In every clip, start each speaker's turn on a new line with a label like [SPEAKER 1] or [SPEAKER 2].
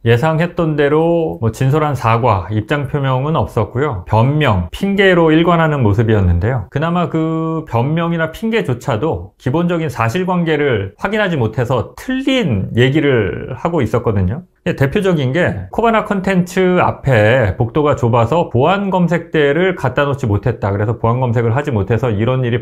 [SPEAKER 1] 예상했던 대로 진솔한 사과, 입장 표명은 없었고요. 변명, 핑계로 일관하는 모습이었는데요. 그나마 그 변명이나 핑계조차도 기본적인 사실관계를 확인하지 못해서 틀린 얘기를 하고 있었거든요. 대표적인 게 코바나 컨텐츠 앞에 복도가 좁아서 보안 검색대를 갖다 놓지 못했다. 그래서 보안 검색을 하지 못해서 이런 일이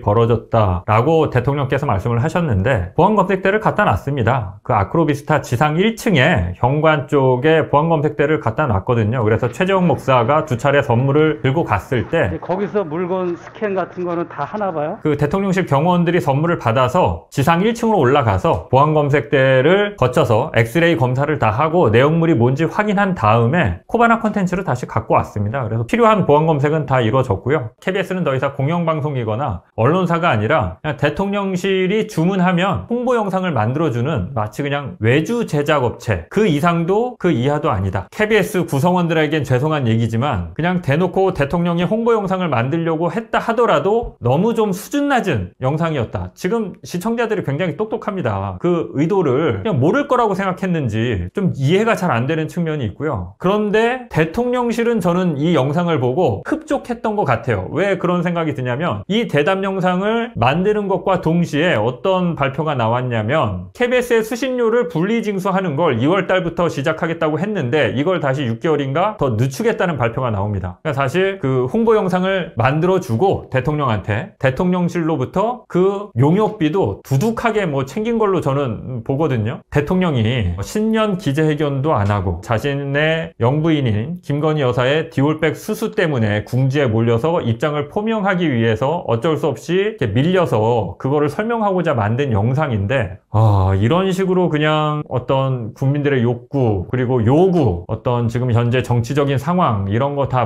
[SPEAKER 1] 벌어졌다라고 대통령께서 말씀을 하셨는데, 보안 검색대를 갖다 놨습니다. 그 아크로비스타 지상 1층에 현관 쪽에 보안 검색대를 갖다 놨거든요. 그래서 최재형 목사가 두 차례 선물을 들고 갔을 때
[SPEAKER 2] 거기서 물건 스캔 같은 거는 다 하나 봐요?
[SPEAKER 1] 그 대통령실 경호원들이 선물을 받아서 지상 1층으로 올라가서 보안 검색대를 거쳐서 엑스레이 검사를 다 하고 내용물이 뭔지 확인한 다음에 코바나 콘텐츠를 다시 갖고 왔습니다. 그래서 필요한 보안 검색은 다 이루어졌고요. KBS는 더 이상 공영방송이거나 언론사가 아니라 그냥 대통령실이 주문하면 홍보 영상을 만들어주는 마치 그냥 외주 제작업체, 그 이상도 그 이하도 아니다. KBS 구성원들에겐 죄송한 얘기지만 그냥 대놓고 대통령이 홍보 영상을 만들려고 했다 하더라도 너무 좀 수준 낮은 영상이었다. 지금 시청자들이 굉장히 똑똑합니다. 그 의도를 그냥 모를 거라고 생각했는지 좀 이해가 잘 안 되는 측면이 있고요. 그런데 대통령실은 저는 이 영상을 보고 흡족했던 것 같아요. 왜 그런 생각이 드냐면, 이 대담 영상을 만드는 것과 동시에 어떤 발표가 나왔냐면, KBS의 수신료를 분리징수하는 걸 2월 달부터 시작하겠다고 했는데 이걸 다시 6개월인가 더 늦추겠다는 발표가 나옵니다. 그러니까 사실 그 홍보 영상을 만들어주고 대통령한테 대통령실로부터 그 용역비도 두둑하게 챙긴 걸로 저는 보거든요. 대통령이 신년 기자회견도 안 하고 자신의 영부인인 김건희 여사의 디올백 수수 때문에 궁지에 몰려서 입장을 포명하기 위해서 어쩔 수 없이 이렇게 밀려서 그거를 설명하고자 만든 영상인데, 이런 식으로 그냥 어떤 국민들의 욕구 그리고 요구, 어떤 지금 현재 정치적인 상황 이런 거 다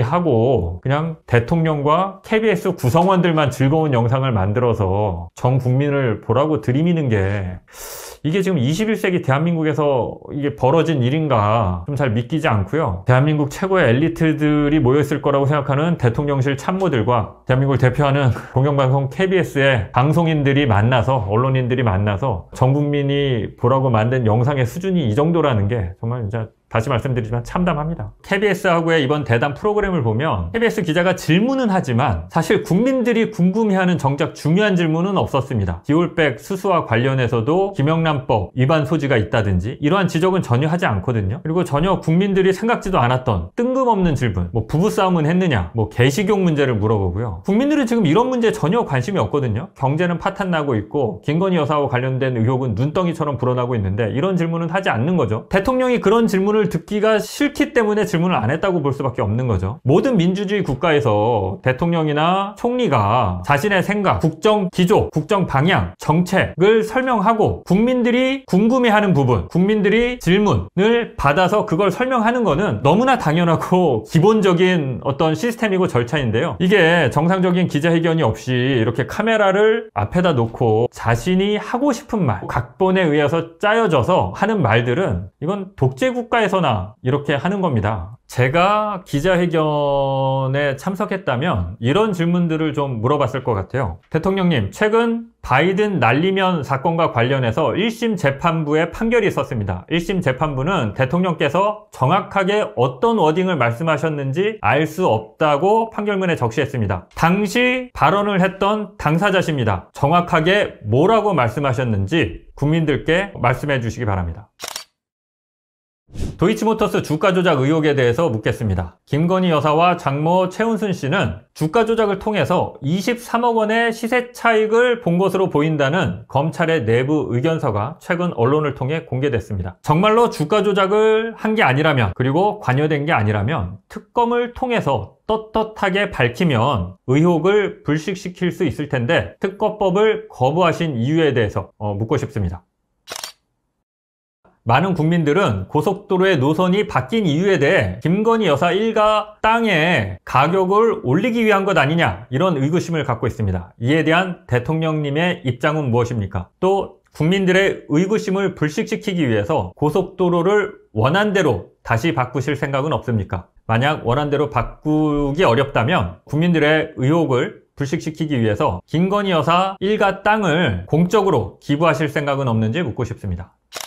[SPEAKER 1] 무시하고 그냥 대통령과 KBS 구성원들만 즐거운 영상을 만들어서 전 국민을 보라고 들이미는 게, 이게 지금 21세기 대한민국에서 이게 벌어진 일인가 좀 잘 믿기지 않고요. 대한민국 최고의 엘리트들이 모여있을 거라고 생각하는 대통령실 참모들과 대한민국을 대표하는 공영방송 KBS의 방송인들이 만나서, 언론인들이 만나서 전 국민이 보라고 만든 영상의 수준이 이 정도라는 게 정말 진짜 다시 말씀드리지만 참담합니다. KBS하고의 이번 대담 프로그램을 보면 KBS 기자가 질문은 하지만 사실 국민들이 궁금해하는 정작 중요한 질문은 없었습니다. 디올백 수수와 관련해서도 김영란법 위반 소지가 있다든지 이러한 지적은 전혀 하지 않거든요. 그리고 전혀 국민들이 생각지도 않았던 뜬금없는 질문, 부부싸움은 했느냐, 개식용 문제를 물어보고요. 국민들은 지금 이런 문제에 전혀 관심이 없거든요. 경제는 파탄나고 있고 김건희 여사와 관련된 의혹은 눈덩이처럼 불어나고 있는데 이런 질문은 하지 않는 거죠. 대통령이 그런 질문을 듣기가 싫기 때문에 질문을 안 했다고 볼 수밖에 없는 거죠. 모든 민주주의 국가에서 대통령이나 총리가 자신의 생각, 국정 기조, 국정 방향, 정책을 설명하고 국민들이 궁금해하는 부분, 국민들이 질문을 받아서 그걸 설명하는 거는 너무나 당연하고 기본적인 어떤 시스템이고 절차인데요. 이게 정상적인 기자회견이 없이 이렇게 카메라를 앞에다 놓고 자신이 하고 싶은 말, 각본에 의해서 짜여져서 하는 말들은 이건 독재국가에서나 이렇게 하는 겁니다. 제가 기자회견에 참석했다면 이런 질문들을 좀 물어봤을 것 같아요. 대통령님, 최근 바이든 날리면 사건과 관련해서 1심 재판부의 판결이 있었습니다. 1심 재판부는 대통령께서 정확하게 어떤 워딩을 말씀하셨는지 알 수 없다고 판결문에 적시했습니다. 당시 발언을 했던 당사자십니다. 정확하게 뭐라고 말씀하셨는지 국민들께 말씀해 주시기 바랍니다. 도이치모터스 주가 조작 의혹에 대해서 묻겠습니다. 김건희 여사와 장모 최은순 씨는 주가 조작을 통해서 23억 원의 시세 차익을 본 것으로 보인다는 검찰의 내부 의견서가 최근 언론을 통해 공개됐습니다. 정말로 주가 조작을 한 게 아니라면, 그리고 관여된 게 아니라면 특검을 통해서 떳떳하게 밝히면 의혹을 불식시킬 수 있을 텐데 특검법을 거부하신 이유에 대해서 묻고 싶습니다. 많은 국민들은 고속도로의 노선이 바뀐 이유에 대해 김건희 여사 일가 땅의 가격을 올리기 위한 것 아니냐, 이런 의구심을 갖고 있습니다. 이에 대한 대통령님의 입장은 무엇입니까? 또 국민들의 의구심을 불식시키기 위해서 고속도로를 원안대로 다시 바꾸실 생각은 없습니까? 만약 원안대로 바꾸기 어렵다면 국민들의 의혹을 불식시키기 위해서 김건희 여사 일가 땅을 공적으로 기부하실 생각은 없는지 묻고 싶습니다.